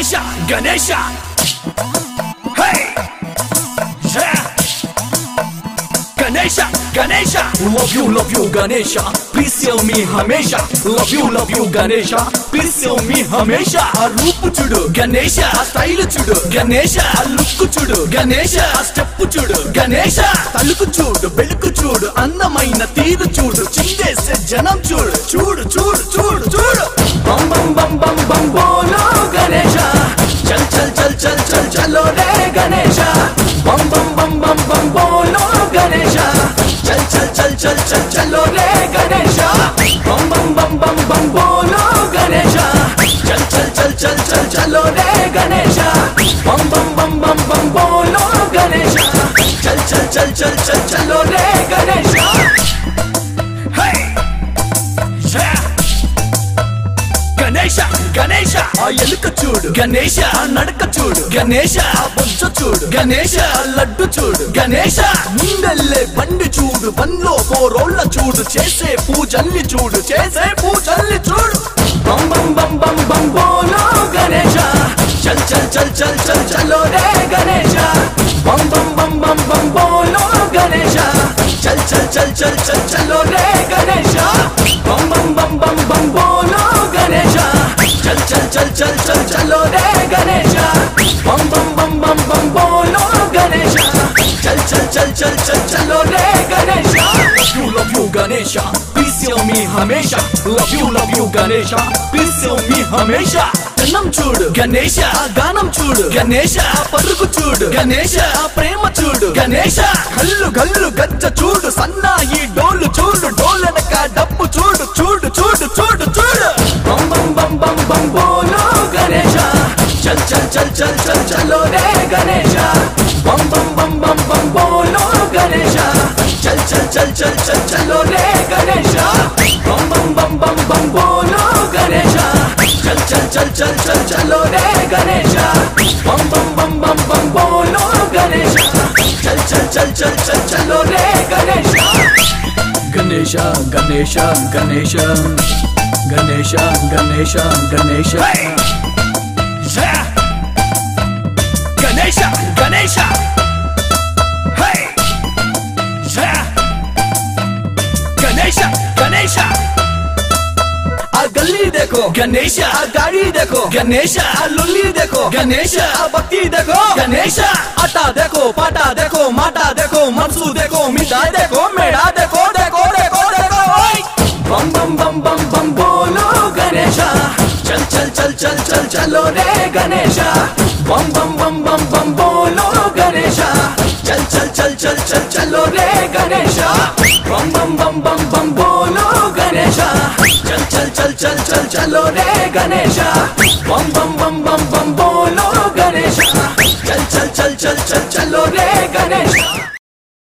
Ganesha, Ganesha. Hey, yeah. Ganesha, Ganesha. Love you, Ganesha. Please save me, Hamesha. Love you, Ganesha. Please save me, Hamesha. A roop chudu, Ganesha. A style chudu, Ganesha. A look chudu, Ganesha. A step chudu, Ganesha. Taluku chudu, beluku chudu, అందమైన తీరు చూడు, చిందేసే జనం చూడు, చూడు చూడు చూడు చూడు. బం బం బం బం బం బోలో గణేశా, చల్ చల్ చల్ చల్ చల్ చలో రే గణేశా. బం బం బం బం బం బోలో గణేశా, చల్ చల్ చల్ చల్ చల్ చలో రే గణేశా. బం బం బం బం బం బోలో గణేశా, చల్ చల్ చల్ చల్ చల్ చలో రే గణేశా. బం బం బం బం బం బోలో గణేశా, చల్ చల్ చల్ చల్ చల్ చలో రే గణేశా. గణేశ గణేశ ఆ ఎలుక చూడు, గణేశ ఆ నడక చూడు, గణేశ ఆ బొజ్జ చూడు, గణేశ ఆ లడ్డు చూడు, గణేశ ముందెల్లే బండి చూడు, బండ్లో పోరోళ్ళ చూడు, చేసే పూజల్ని చూడు, చేసే పూజల్ని చూడు. బం బం బం బం బం బోలో గణేశ, చల్ చల్ చల్ చల్ చల్ చలో రే గణేశ. బం బం బం బం బం బోలో గణేశ, చల్ చల్ చల్ చల్ చల్ చలో రే గణేశ. బం బం బం బం బం బోలో గణేశ, చల్ చల్ చల్ చల్ చల్ చలో రే గణేశ. బం బం బం బం బం బోలో గణేశ, చల్ చల్ చల్ చల్ చల్ చలో రే Ganesha. Love you Ganesha, please save me Hamesha. Love you Ganesha, please save me Hamesha. గణం చూడు గణేశ, ఆ గానం చూడు గణేశ, ఆ పరుగు చూడు గణేశ, ఆ ప్రేమ చూడు గణేశ. గల్లు గల్లు గజ్జ చూడు, సన్నాయి డోలు చూడు, డోలనక డప్పు చూడు, చూడు చూడు చూడు చూడు. బం బం బం బం బం బోలో గణేశ, చల్ చల్ చల్ చల్ చల్ చలో రే గణేశ. బం బం బం బం బం బోలో గణేశ, చల్ చల్ చల్ చల్ చల్ చలో రే గణేశ. బం బం బం బం బం బోలో గణేశ, చల్ చల్ చల్ చల్ చల్ చలో రే గణేశ. బం బం బం బం బం బోలో గణేశ, చల్ చల్ చల్ చల్ చల్ చలో రే గణేశ. గణేశ గణేశ గణేశ గణేశ గణేశ గణేశ. గణేశ గణేశ. గణేశ గణేశ. आ गली देखो गणेश, आ गाड़ी देखो गणेश, आ लुल्ली देखो गणेश, आ बत्ती देखो गणेश, आटा देखो पाटा देखो माटा देखो मरसू देखो मिठाई देखो मेड़ा देखो देखो देखो देखो. बम बम बम बम बम बोलो गणेश, चल चल चल चल चल चलो रे गणेश. बम बम बम बम बम बोलो गणेश, चल चल चल चल चल चलो रे गणेश. बम बम बम बम बम बोलो गणेश, चल चल चल चल चल चलो रे गणेश. बम बम बम बम बम बोलो गणेश, चल चल चल चल चल चलो रे